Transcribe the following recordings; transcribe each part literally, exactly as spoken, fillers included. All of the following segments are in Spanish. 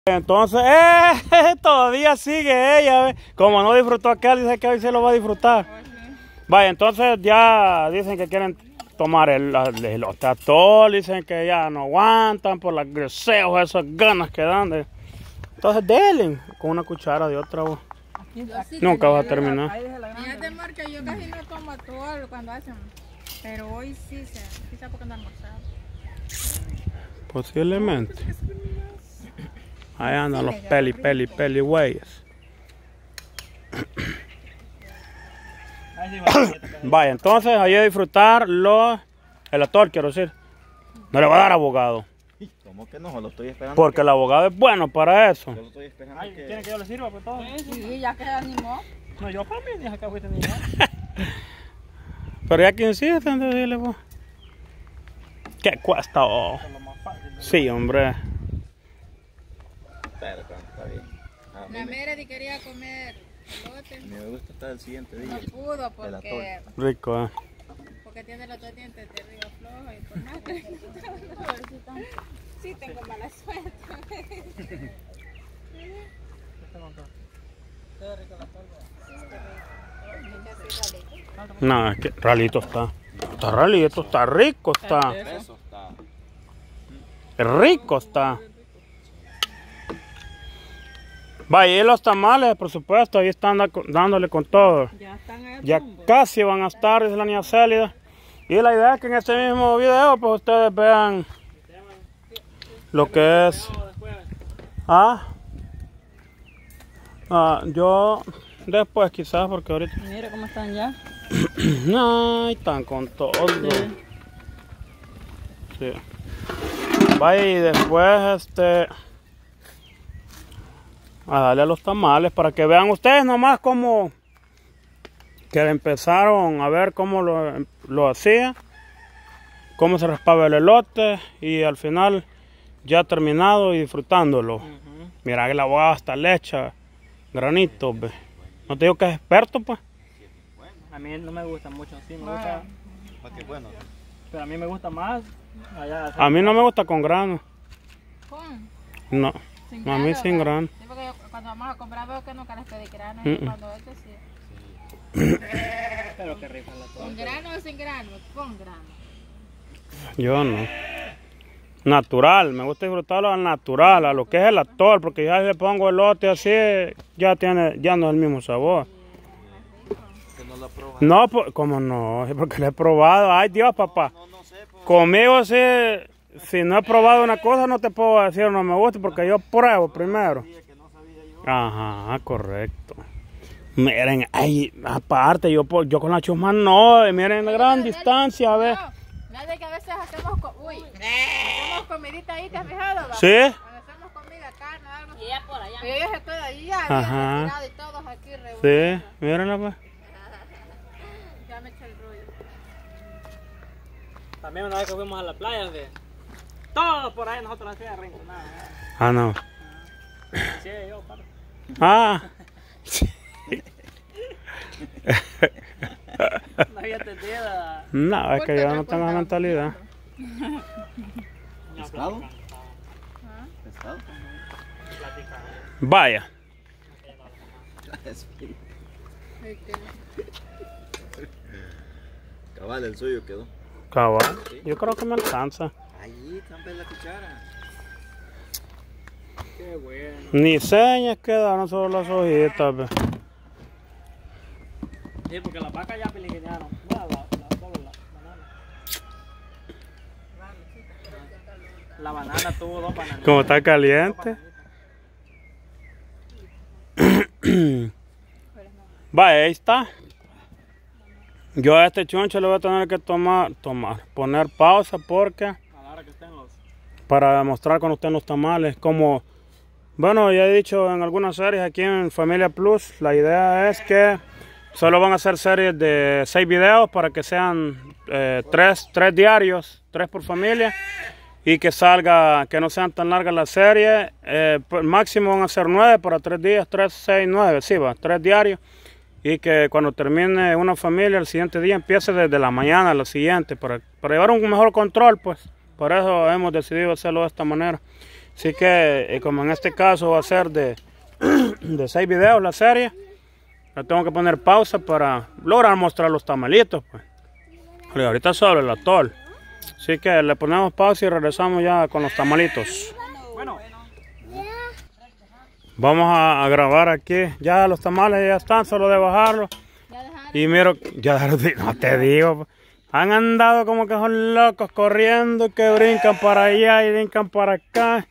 Entonces, eh, todavía sigue ella, ¿ve? Como no disfrutó aquel, dice que hoy se lo va a disfrutar. Vaya, entonces ya dicen que quieren tomar el, el, los tatol, dicen que ya no aguantan por los deseos, esas ganas que dan. De... Entonces, denle con una cuchara de otra voz. Sí, nunca va a terminar. Fíjate, Marca, yo casi no tomo atol cuando hacen, pero hoy sí se, quizá porque ando almorzado. Posiblemente. Ahí andan los peli, peli, peli güeyes. Vaya, entonces ahí a disfrutar los... el atol, quiero decir. No le va a dar abogado. ¿Cómo que no? Lo estoy esperando. Porque que... el abogado es bueno para eso. Yo lo estoy esperando. Ay, que... ¿quieren que yo le sirva por todo? Sí, ya que animó. No, yo para mí, dije que fuiste niña. Pero ya que insisten, dile vos. ¿Qué cuesta? Oh? Sí, hombre. Pero está bien. Ah, La Meredy quería comer elote. Me gusta estar el siguiente día. No pudo porque, Rico, ¿eh? porque tiene los dos dientes de arriba flojos y por más que... Sí, tengo mala suerte. No, es que ralito está. Está ralito, está rico, está. Eso está. Rico está. Vaya, y los tamales, por supuesto, ahí están dándole con todo. Ya están ahí. Ya casi van a estar, dice la niña Célida. Y la idea es que en este mismo video, pues ustedes vean lo que es. Ah, ah yo después quizás, porque ahorita. Mira cómo están ya. No, están con todo. Sí. Sí. Vaya, y después este. A darle a los tamales para que vean ustedes nomás cómo que empezaron a ver cómo lo, lo hacía, cómo se raspaba el elote y al final ya terminado y disfrutándolo. Uh-huh. Mira que la abogada hasta le echa granitos, ve. No te digo que es experto, pues. A mí no me gusta mucho así, me Ah. gusta. Más que bueno. Pero a mí me gusta más allá. A mí no me gusta con grano. ¿Con? No, Sin a mí grano, sin ¿verdad? grano. Sí, porque yo cuando vamos a comprar veo que nunca les pedí grano. Mm -mm. Cuando este sí. Pero qué rico la ¿Con grano o sin grano? Con grano. Yo no. Natural, me gusta disfrutarlo al natural, a lo que es el atol, porque ya si le pongo elote así, ya tiene, ya no es el mismo sabor. Que no lo probado. No, pues, ¿cómo no? Porque lo he probado. Ay, Dios, papá. No, no sé, pues. Conmigo sí, si no he probado una cosa, no te puedo decir no me gusta, porque yo pruebo primero. Ajá, correcto. Miren, ay, aparte, yo, yo con la chusma no, miren la gran distancia, a ver. Nada que a veces hacemos, co uy, hacemos comidita ahí, ¿te has fijado? ¿Va? ¿Sí? Hacemos comida, carne, algo. Y ella por allá. Y ellos estoy ahí, ya, ajá. Y todos aquí reunidos. Sí, mírenla pues. Ya me eché el rollo. También una vez que fuimos a la playa, de todos por ahí nosotros hacíamos arrinconados. Ah, no. Sí, yo, para. Ah. No había entendido. No, es que yo no tengo la mentalidad. ¿Pescado? ¿Pescado? Vaya. Cabal, el suyo quedó. Cabal, yo creo que me alcanza. Ahí, campe la cuchara. Qué bueno. Ni señas quedaron, solo las hojitas. Ve. Sí, porque las vacas ya peligronearon. La, la, la, solo la banana. La banana tuvo dos bananas. Como está caliente. Vaya, ahí está. Yo a este choncho le voy a tener que tomar, tomar, poner pausa porque A la hora que estén los... para demostrar cuando estén los tamales, como, bueno, ya he dicho en algunas series aquí en Familia Plus, la idea es que solo van a hacer series de seis videos para que sean eh, tres, tres diarios, tres por familia, y que salga, que no sean tan largas las series. Eh, máximo van a ser nueve para tres días, tres, seis, nueve, sí va, tres diarios. Y que cuando termine una familia, el siguiente día empiece desde la mañana a la siguiente, para, para llevar un mejor control, pues. Por eso hemos decidido hacerlo de esta manera. Así que, eh, como en este caso va a ser de, de seis videos la serie, le tengo que poner pausa para lograr mostrar los tamalitos, pues. Y ahorita solo el atol. Así que le ponemos pausa y regresamos ya con los tamalitos. Bueno. Vamos a, a grabar aquí. Ya los tamales ya están, solo de bajarlos. Y miro, ya no te digo, han andado como que son locos corriendo, que brincan para allá y brincan para acá.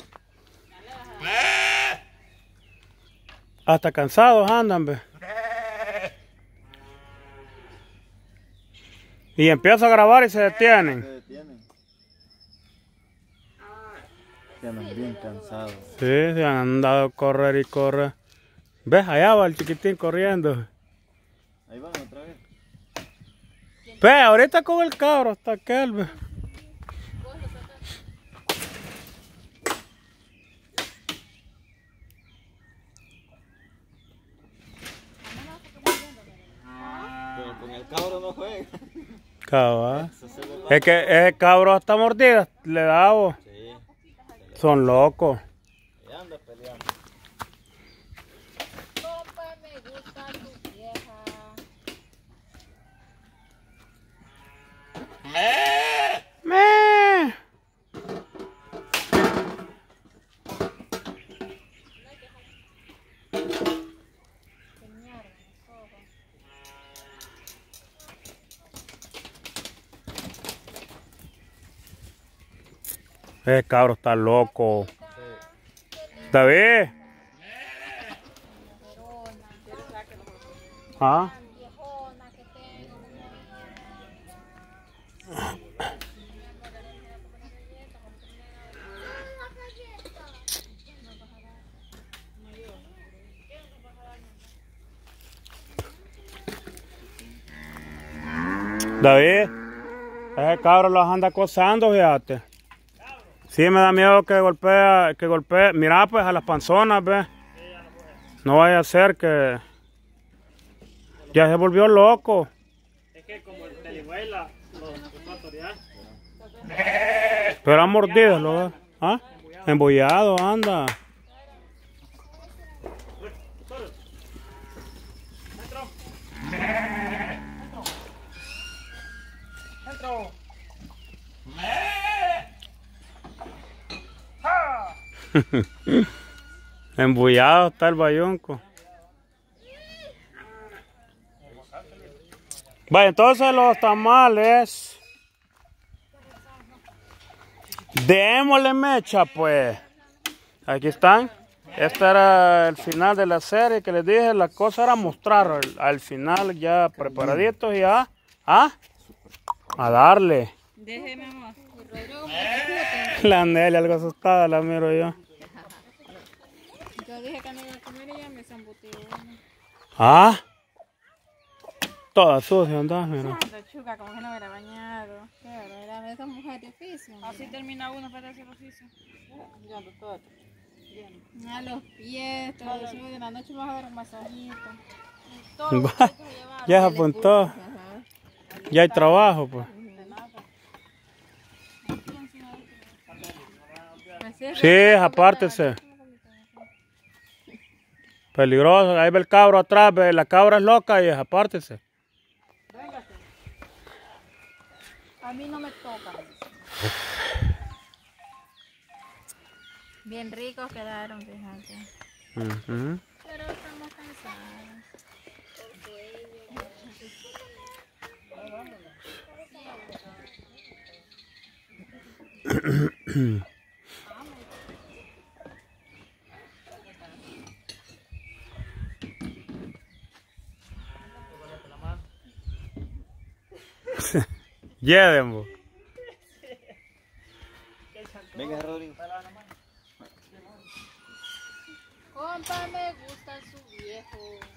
Hasta cansados andan, ve. Y empiezo a grabar y se detienen. Se detienen. Se andan bien cansados. Sí, se han andado a correr y correr. ¿Ves? Allá va el chiquitín corriendo. Ahí van otra vez. Ve, ahorita con el cabro hasta aquel, ve. Pero con el cabro no juega. Cabal. Eso se le va. Es que ese cabro hasta mordida le da vos. Sí. Son locos. Y anda peleando. Compa, me gusta tu vieja. ¡Me! Ese cabro está loco. David. ¿Ah? Viejona que tengo. David, ese cabro los anda acosando, fíjate. Sí, me da miedo que golpee, que golpee. Mira, pues a las panzonas, ve. No vaya a ser que ya se volvió loco. Es que como el telehuela, los ecuatorianos. Pero han mordido, ¿lo? ¿Ah? Embollado, anda. Dentro. Embullado está el bayunco. Vaya, entonces los tamales. Démosle mecha, pues. Aquí están. Este era el final de la serie que les dije. La cosa era mostrar al, al final ya preparaditos y a, a, a darle. Déjeme, amor. La Nelly algo asustada, la miro yo. Yo dije que no iba a comer y ya me zambutió uno. Ah. Toda sucia, andás, mira. Anda, chuca, como que no hubiera bañado. Qué verdad, esa mujer de oficio. Así termina uno para hacer oficio. Yo ando todo. A los pies, todo eso. De la noche vas a dar un masajito. Todo lo que hay que llevar. Ya se apuntó. Ajá. Ya hay trabajo, pues. Sí, apártese. Peligroso. Ahí ve el cabro atrás, ve. La cabra es loca y es apártese. A mí no me toca. Bien ricos quedaron, fíjate. Uh-huh. Pero estamos cansados. Llévenlo. Venga, Rodrigo. Compa, me gusta su viejo.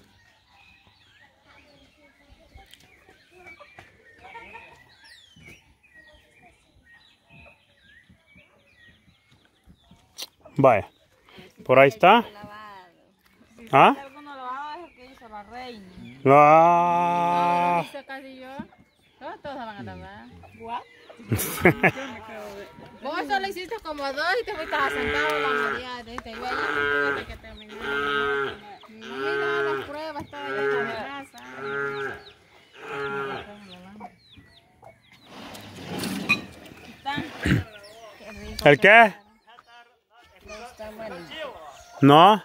Vaya. Por ahí está. ¿Ah? Alguno lavado es el que hizo la reina. Ah. Dice casi yo. Todos, todos se van a lavar. ¿What? Yo me quedo de... Vos solo hiciste como dos y te fuiste a sentar la mayoría de este. Yo ahí hasta que terminé. No me daban las pruebas, todo ya está de casa. ¿El qué? No.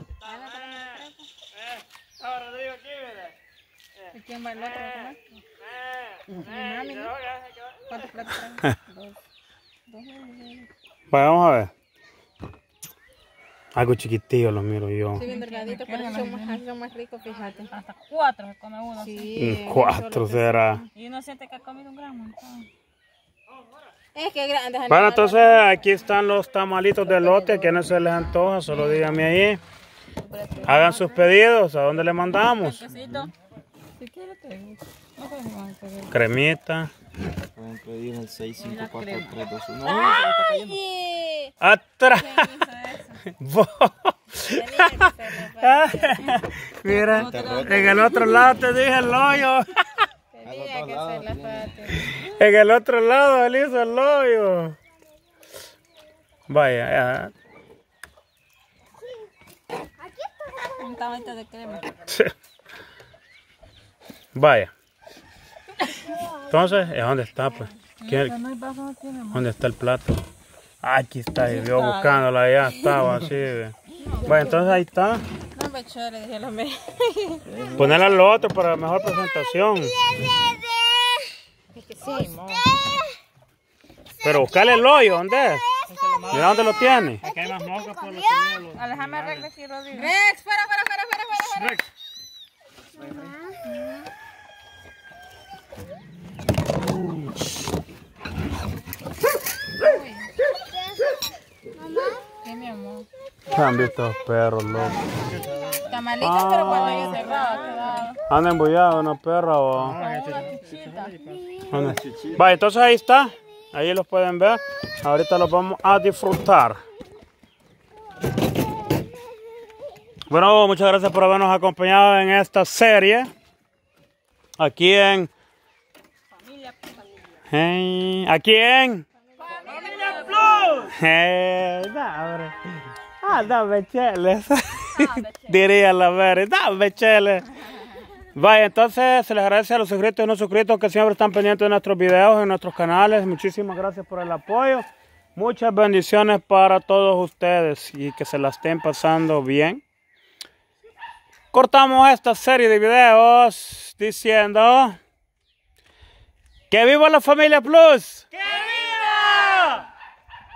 ¿Y quién va el otro? Mi mami, ¿no? ¿Cuántos platos traen? Dos. Dos. Vamos a ver. Algo chiquitillo lo miro yo. Sí, bien delgadito, pero son más, son más ricos, fíjate. Hasta cuatro se come uno. Sí. Mm, Cuatro será. Y uno siente que ha comido un gramo. Entonces. Es que grandes. Bueno, entonces aquí están los tamalitos de elote. ¿A quiénes se les antoja? Solo díganme ahí. Hagan sus pedidos. ¿A dónde le mandamos? Quesito. Si quieres te gusta. No sé si van a pedir. Cremita. Pueden pedir el seis cinco cuatro tres dos uno. ¡Ay! Atrás. ¿Quién hizo eso? Vos. Tenía que ser la Mira, en el otro lado te dije el hoyo. Tenía que ser la parte. En el otro lado él hizo el hoyo. Vaya, ya. Un tablito de crema. Vaya. Entonces, ¿dónde está pues? ¿Quién- No hay vaso aquí, mi amor. ¿Dónde está el plato? Aquí está, y yo buscándola, ya estaba así. ve. Bueno, entonces ahí está. No me echó, le dije a la me. Ponerle al otro para mejor presentación. Es que sí, mo. Pero buscarle el hoyo, ¿dónde es? Mira dónde lo tiene. Aquí hay más moscas por los sonidos. Alejame a Rex aquí, Rodrigo. Rex, fuera, fuera, fuera, fuera, fuera, fuera. ¿Qué, mi amor? Han visto los perros, loco. Tamalitos, pero cuando yo cerrado, quedado. Andan embullados unos perros. ¿O? Una cuchita. ¿Dónde? Vaya, entonces ahí está. Ahí los pueden ver. Ahorita los vamos a disfrutar. Bueno, muchas gracias por habernos acompañado en esta serie. Aquí en... Hey, aquí en... ¡Familia Plus! Hey, dame. Ah, dame cheles. Diría la verdad, dame cheles. Vaya, entonces se les agradece a los suscritos y no suscritos que siempre están pendientes de nuestros videos en nuestros canales. Muchísimas gracias por el apoyo. Muchas bendiciones para todos ustedes y que se la estén pasando bien. Cortamos esta serie de videos diciendo que viva la Familia Plus.